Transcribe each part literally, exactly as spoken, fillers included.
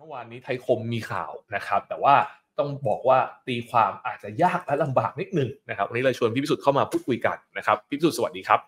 มื่อวานนี้ไทยคมมีข่าวนะครับแต่ว่าต้องบอกว่าตีความอาจจะยากและลำบากนิดนึงนะครับวันนี้เลยชวนพี่พิสุทธิ์เข้ามาพูดคุยกันนะครับพี่พิสุทธิ์สวัสดีครับ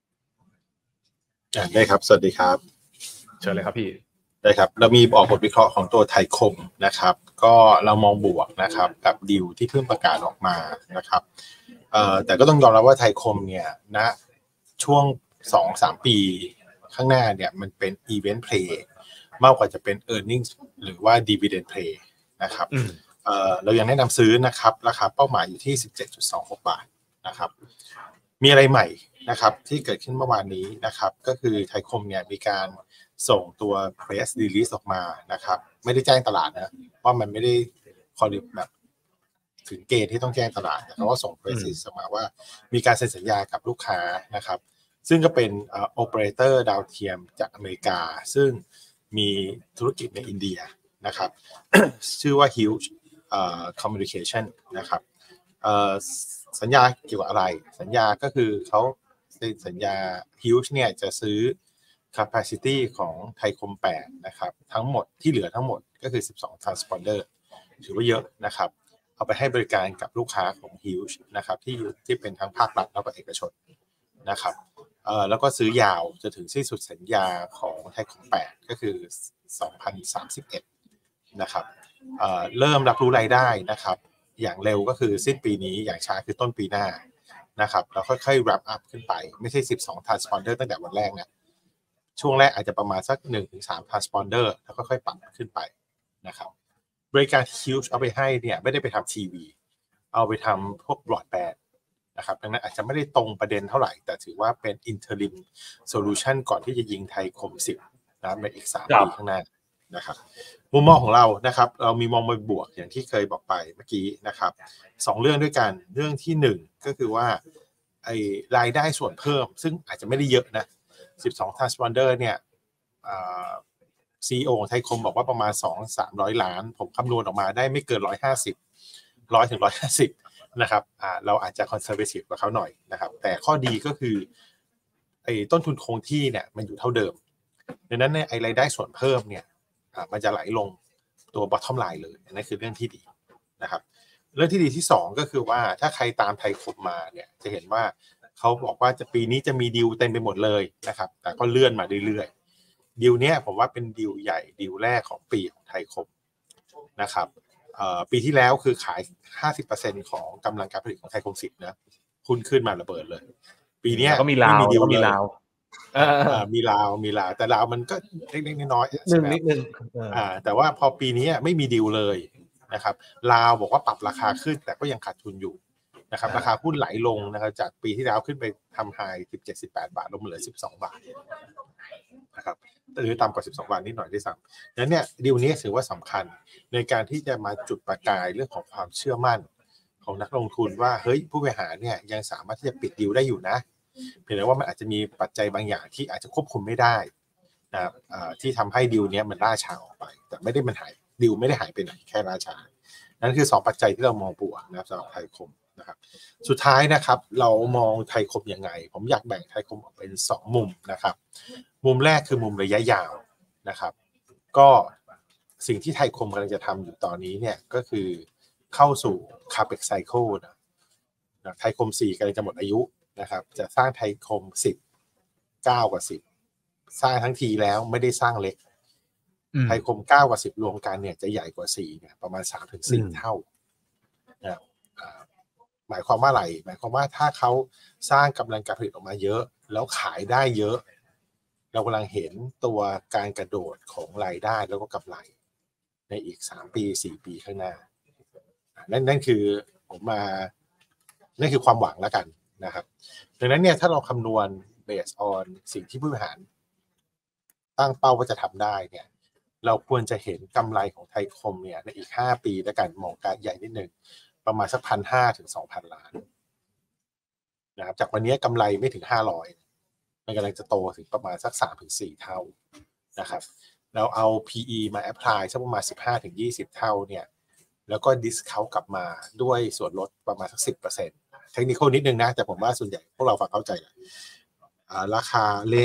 ได้ครับสวัสดีครับเชิญเลยครับพี่ได้ครับเรามีออกบทวิเคราะห์ของตัวไทยคมนะครับก็เรามองบวกนะครับกับดีลที่เพิ่งประกาศออกมานะครับเอ่อแต่ก็ต้องยอมรับว่าไทยคมเนี่ยณช่วง สองถึงสาม ปีข้างหน้าเนี่ยมันเป็น Event Play มากกว่าจะเป็น Earnings หรือว่า Dividend Play นะครับเอ่อเรายังแนะนำซื้อนะครับราคาเป้าหมายอยู่ที่ สิบเจ็ดจุดสองหก บาทนะครับมีอะไรใหม่นะครับที่เกิดขึ้นเมื่อวานนี้นะครับก็คือไทยคมเนี่ยมีการส่งตัว press release ออกมานะครับไม่ได้แจ้งตลาดนะว่ามันไม่ได้คอลิบแบบถึงเกณฑ์ที่ต้องแจ้งตลาดแต่เขาก็ส่ง press release ออกมาว่ามีการเซ็นสัญญากับลูกค้านะครับซึ่งก็เป็นเอ่อ operator ดาวเทียมจากอเมริกาซึ่งมีธุรกิจในอินเดียนะครับ ชื่อว่า Huge เอ่อ Communication นะครับเอ่อสัญญาเกี่ยวกับอะไรสัญญาก็คือเขาสัญญา Huge เนี่ยจะซื้อ capacity ของไทยคมแปดนะครับทั้งหมดที่เหลือทั้งหมดก็คือสิบสอง transponder ถือว่าเยอะนะครับเอาไปให้บริการกับลูกค้าของ Huge นะครับที่ที่เป็นทั้งภาครัฐแล้วก็เอกชนนะครับเอ่อแล้วก็ซื้อยาวจะถึงสิ้นสุดสัญญาของไทยคมแปดก็คือสองพันสามสิบเอ็ดนะครับเอ่อเริ่มรับรู้รายได้นะครับอย่างเร็วก็คือสิ้นปีนี้อย่างช้าคือต้นปีหน้านะครับแล้วค่อยๆ wrap up ขึ้นไปไม่ใช่สิบสอง transponder ตั้งแต่วันแรกนะช่วงแรกอาจจะประมาณสัก หนึ่งถึงสาม transponder แล้วค่อยๆปรับขึ้นไปนะครับบริการที่ Huge เอาไปให้เนี่ยไม่ได้ไปทำทีวีเอาไปทำพวก broadband นะครับดังนั้นอาจจะไม่ได้ตรงประเด็นเท่าไหร่แต่ถือว่าเป็น interim solution ก่อนที่จะยิงไทยคมสิบนะในอีกสามปีข้างหน้านะครับมุมมองของเรานะครับเรามีมองบวกอย่างที่เคยบอกไปเมื่อกี้นะครับสองเรื่องด้วยกันเรื่องที่หนึ่งก็คือว่าไอ้รายได้ส่วนเพิ่มซึ่งอาจจะไม่ได้เยอะนะสิบสอง transponder เนี่ยอ่า ซี อี โอ ของไทยคมบอกว่าประมาณ สองถึงสามร้อย ล้านผมคำนวณออกมาได้ไม่เกินหนึ่งร้อยห้าสิบ หนึ่งร้อยถึงหนึ่งร้อยห้าสิบนะครับอ่าเราอาจจะ conservative กว่าเขาหน่อยนะครับแต่ข้อดีก็คือไอ้ต้นทุนคงที่เนี่ยมันอยู่เท่าเดิมดังนั้นเนี่ยไอ้รายได้ส่วนเพิ่มเนี่ยอ่ามันจะไหลลงตัว bottom line เลยนั่นคือเรื่องที่ดีนะครับเรื่องที่ดีที่สองก็คือว่าถ้าใครตามไทยคมมาเนี่ยจะเห็นว่าเขาบอกว่าจะปีนี้จะมีดีลเต็มไปหมดเลยนะครับแต่ก็เลื่อนมาเรื่อยๆดีลเนี้ยผมว่าเป็นดีลใหญ่ดีลแรกของปีของไทยคมนะครับเอ่อปีที่แล้วคือขาย ห้าสิบเปอร์เซ็นต์ ของกำลังการผลิตของไทยคมสิบนะหุ้นขึ้นมาระเบิดเลยปีนี้ก็มีลาวก็มีลาวอ่ามีลาวมีลาวแต่ลาวมันก็เล็กๆน้อยๆนิดนึงนิดนึงอ่าแต่ว่าพอปีนี้ไม่มีดีลเลยนะครับลาวบอกว่าปรับราคาขึ้นแต่ก็ยังขาดทุนอยู่นะครับราคาหุ้นไหลลงนะครับจากปีที่แล้วขึ้นไปทำไฮสิบเจ็ด สิบแปดบาทลงมาเหลือสิบสองบาทนะครับหรือต่ำกว่าสิบสองบาทนิดหน่อยด้วยซ้ำนั้นเนี่ยดีลนี้ถือว่าสำคัญในการที่จะมาจุดประกายเรื่องของความเชื่อมั่นของนักลงทุนว่าเฮ้ยผู้บริหารเนี่ยยังสามารถที่จะปิดดีลได้อยู่นะเพียงแต่ว่ามันอาจจะมีปัจจัยบางอย่างที่อาจจะควบคุมไม่ได้นะครับที่ทำให้ดีลนี้มันล่าช้าออกไปแต่ไม่ได้มันหายดีลไม่ได้หายไปไหนแค่ล่าช้านั่นคือสองปัจจัยที่เรามองบวกนะครับสำหรับไทยคมนะครับสุดท้ายนะครับเรามองไทยคมยังไงผมอยากแบ่งไทยคมออกเป็นสองมุมนะครับมุมแรกคือมุมระยะยาวนะครับก็สิ่งที่ไทยคมกำลังจะทำอยู่ตอนนี้เนี่ยก็คือเข้าสู่ Capex Cycle นะไทยคมสี่กำลังจะหมดอายุนะครับจะสร้างไทยคมสิบ เก้ากับสิบสร้างทั้งทีแล้วไม่ได้สร้างเล็กไทยคมเก้ากับสิบรวมกันเนี่ยจะใหญ่กว่าสี่เนี่ยประมาณ สามถึงสี่ เท่านะหมายความว่าอะไรหมายความว่าถ้าเขาสร้างกำลังการผลิตออกมาเยอะแล้วขายได้เยอะเรากำลังเห็นตัวการกระโดดของรายได้แล้วก็กำไรในอีกสามปีสี่ปีข้างหน้านั่นนั่นคือผมมานั่นคือความหวังแล้วกันนะครับดังนั้นเนี่ยถ้าเราคำนวณ based on สิ่งที่ผู้บริหารตั้งเป้าว่าจะทำได้เนี่ยเราควรจะเห็นกำไรของไทยคมเนี่ยในอีกห้าปีด้วยกันมองการใหญ่นิดนึงประมาณสัก หนึ่งพันห้าร้อย ถึง สองพัน ล้านนะครับจากวันนี้กำไรไม่ถึงห้าร้อยมันกำลังจะโตถึงประมาณสัก สามถึงสี่ เท่านะครับเราเอา พี อี มา apply สักประมาณ สิบห้าถึงยี่สิบ เท่าเนี่ยแล้วก็ discount กลับมาด้วยส่วนลดประมาณสัก สิบเปอร์เซ็นต์ เทคนิคนิดนึงนะแต่ผมว่าส่วนใหญ่พวกเราฟังเข้าใจแหละราคา range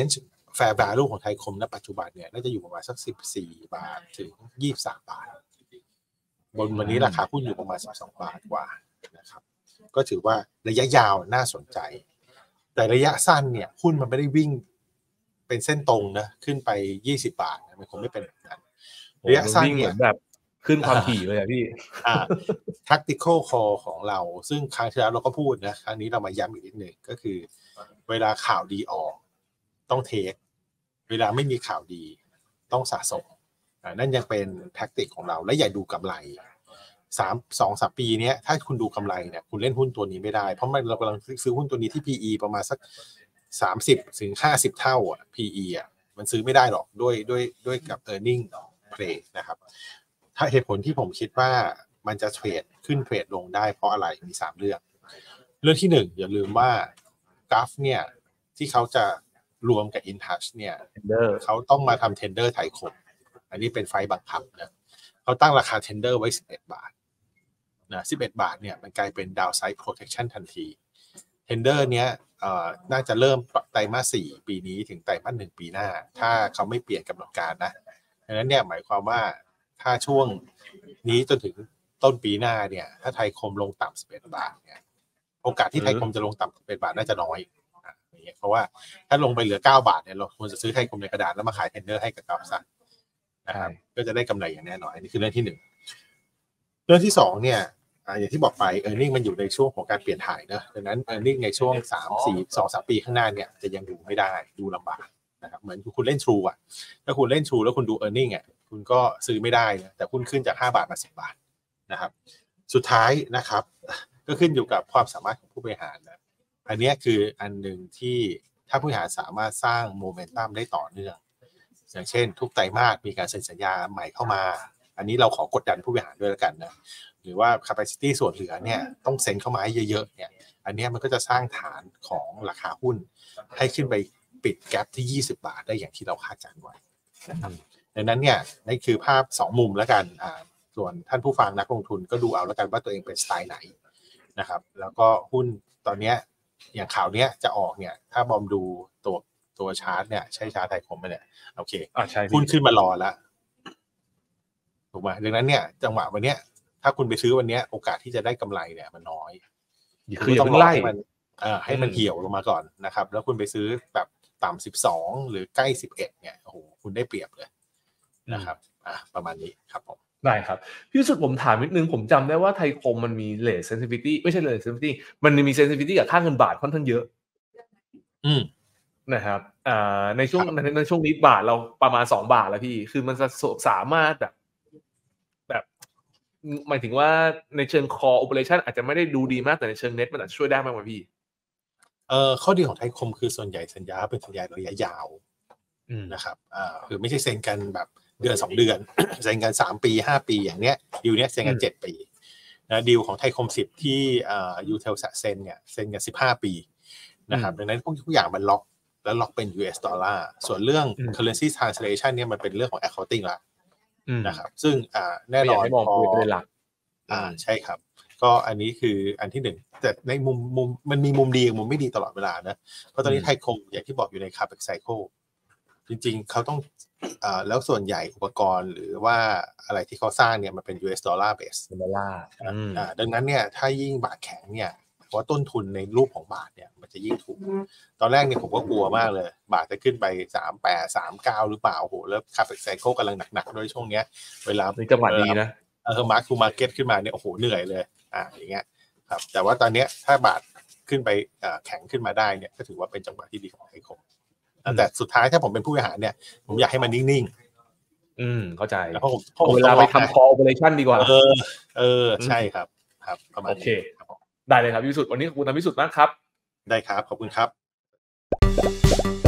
fair value ของไทยคมณปัจจุบันเนี่ยน่าจะอยู่ประมาณสักสิบสี่บาทถึงยี่สิบสามบาทบนวันนี้ราคาหุ้นอยู่ประมาณสิบสองบาทกว่านะครับก็ถือว่าระยะยาวน่าสนใจแต่ระยะสั้นเนี่ยหุ้นมันไม่ได้วิ่งเป็นเส้นตรงนะขึ้นไปยี่สิบบาทมันคงไม่เป็นแบบนั้นระยะสั้นเนี่ยแบบขึ้นความถี่เลยอ่ะพี่อ่า tactical call ของเราซึ่งครั้งที่แล้วเราก็พูดนะครั้งนี้เรามาย้ำอีกนิดนึงก็คือเวลาข่าวดีออกต้องเทคเวลาไม่มีข่าวดีต้องสะสมอ่านั่นยังเป็นแท็กติกของเราและอย่าดูกำไรสาม สอง สามปีเนี้ยถ้าคุณดูกำไรเนี่ยคุณเล่นหุ้นตัวนี้ไม่ได้เพราะมันเรากำลังซื้อหุ้นตัวนี้ที่ พี อี ประมาณสักสามสิบถึงห้าสิบเท่าอ่ะ พี อี อ่ะมันซื้อไม่ได้หรอกด้วยด้วยด้วยกับ earning play นะครับถ้าเหตุผลที่ผมคิดว่ามันจะเทรดขึ้นเทรดลงได้เพราะอะไรมีสามเรื่องเรื่องที่หนึ่งอย่าลืมว่ากราฟเนี่ยที่เขาจะรวมกับ InTouch เนี่ยเขาต้องมาทำ tender ไทยคมอันนี้เป็นไฟบังคับนะเขาตั้งราคา tender ไว้สิบเอ็ดบาทนะสิบเอ็ดบาทเนี่ยมันกลายเป็น downside protection ทันที tender เนี้ยเอ่อน่าจะเริ่มไตรมาสสี่ปีนี้ถึงไตรมาสหนึ่งปีหน้าถ้าเขาไม่เปลี่ยนกำหนดการนะดังนั้นเนี่ยหมายความว่าถ้าช่วงนี้จนถึงต้นปีหน้าเนี่ยถ้าไทยคมลงต่ำสิบเอ็ดบาทเนี่ยโอกาสที่ไทยคมจะลงต่ำสิบเอ็ดบาทน่าจะน้อยเพราะว่าถ้าลงไปเหลือเก้าบาทเนี่ยเราควรจะซื้อไทยคมในกระดาษแล้วมาขายเทนเดอร์ให้กับกราฟซะนะครับก็จะได้กำไรอย่างแน่นอนอันนี้คือเรื่องที่หนึ่งเรื่องที่สองเนี่ยอย่างที่บอกไป earning มันอยู่ในช่วงของการเปลี่ยนถ่ายนะดังนั้น earning ในช่วงสาม สี่ สอง สามปีข้างหน้าเนี่ยจะยังดูไม่ได้ดูลำบากนะครับเหมือนคุณเล่น True อ่ะถ้าคุณเล่น True แล้วคุณดู earning อ่ะคุณก็ซื้อไม่ได้นะแต่หุ้นขึ้นจากห้าบาทมาสิบบาทนะครับสุดท้ายนะครับก็ขึ้นอยู่กับความสามารถของผู้บริหารนะอันนี้คืออันหนึ่งที่ถ้าผู้บริหารสามารถสร้างโมเมนตัมได้ต่อเนื่องอย่างเช่นทุกไตรมาสมีการเซ็นสัญญาใหม่เข้ามาอันนี้เราขอกดดันผู้บริหารด้วยแล้วกันนะหรือว่า capacity ส่วนเหลือเนี่ยต้องเซ็นเข้ามาให้เยอะๆเนี่ยอันนี้มันก็จะสร้างฐานของราคาหุ้นให้ขึ้นไปปิดแกปที่ยี่สิบบาทได้อย่างที่เราคาดการณ์ไว้นะครับดังนั้นเนี่ยนี่คือภาพสองมุมแล้วกันอ่าส่วนท่านผู้ฟังนักลงทุนก็ดูเอาแล้วกันว่าตัวเองเป็นสไตล์ไหนนะครับแล้วก็หุ้นตอนนี้อย่างข่าวเนี้ยจะออกเนี่ยถ้าบอมดูตัวตัวชาร์ตเนี่ยใช่ชาร์ตไทยคมไหมเนี่ยโอเคหุ้นขึ้นมารอแล้วถูกไหมดังนั้นเนี่ยจังหวะวันเนี้ยถ้าคุณไปซื้อวันเนี้ยโอกาสที่จะได้กำไรเนี่ยมันน้อยคือต้องไล่มันเอ่อให้มันเหี่ยวลงมาก่อนนะครับแล้วคุณไปซื้อแบบต่ำสิบสองหรือใกล้สิบเอ็ดเนี่ยโอ้โหคุณได้เปรียบเลยนะครับอ่ะประมาณนี้ครับผมได้ครับพี่สุดผมถามนิดนึงผมจำได้ว่าไทยคมมันมีเลทเซนซิทิวิตี้ไม่ใช่เลทเซนซิทิวิตี้มันมีเซนซิทิวิตี้กับค่าเงินบาทค่อนข้างเยอะอืมนะครับอ่าในช่วงในในช่วงนี้บาทเราประมาณสองบาทแล้วพี่คือมันจะสามารถแบบแบบหมายถึงว่าในเชิง core operation อาจจะไม่ได้ดูดีมากแต่ในเชิง net มันอาจจะช่วยได้มากกว่าพี่เอ่อข้อดีของไทยคมคือส่วนใหญ่สัญญาเป็นสัญญาระยะยาวนะครับอ่าคือไม่ใช่เซ็นกันแบบเดือนสองเดือน เซ็นกันสามปีห้าปีอย่างเนี้ยดีลเนี้ยเซ็นกันเจ็ดปีนะดีลของไทยคมสิบที่อ่ายูเทลเซ็นเนี่ยเซ็นกันสิบห้าปีนะครับดังนั้นพวกทุกอย่างมันล็อกแล้วล็อกเป็น ยู เอส ดอลลาร์ส่วนเรื่อง currency translation เนี่ยมันเป็นเรื่องของ accounting ละนะครับซึ่งอ่าแน่นอนพออ่าใช่ครับก็อันนี้คืออันที่หนึ่งแต่ในมุมมุมมันมีมุมดีกับมุมไม่ดีตลอดเวลานะเพราะตอนนี้ไทยคมอย่างที่บอกอยู่ใน capex cycle จริงๆเขาต้องอ่าแล้วส่วนใหญ่อุปกรณ์หรือว่าอะไรที่เขาสร้างเนี่ยมันเป็น ยู เอส ดอลลาร์เบสดอลลาร์อ่าดังนั้นเนี่ยถ้ายิ่งบาทแข็งเนี่ยเพราะต้นทุนในรูปของบาทเนี่ยมันจะยิ่งถูกตอนแรกเนี่ยผมก็กลัวมากเลยบาทจะขึ้นไปสามสิบแปด สามสิบเก้าหรือเปล่าโอ้โหแล้ว capex cycle กำลังหนักๆด้วยช่วงเนี้ยเวลาในจังหวะดีนะเออ mark to market ขึ้นมาเนี่ยโอ้โหเหนื่อยเลยอ่าอย่างเงี้ยครับแต่ว่าตอนเนี้ยถ้าบาทขึ้นไปอ่าแข็งขึ้นมาได้เนี่ยก็ถือว่าเป็นจังหวะที่ดีของไทยคมแต่สุดท้ายถ้าผมเป็นผู้บริหารเนี่ยผมอยากให้มันนิ่งๆอืมเข้าใจแล้วผมเวลาไปทำ call operation ดีกว่าเออเออใช่ครับครับประมาณนี้ได้เลยครับพี่สุดวันนี้ขอบคุณท่านพี่สุดมากครับได้ครับขอบคุณครับ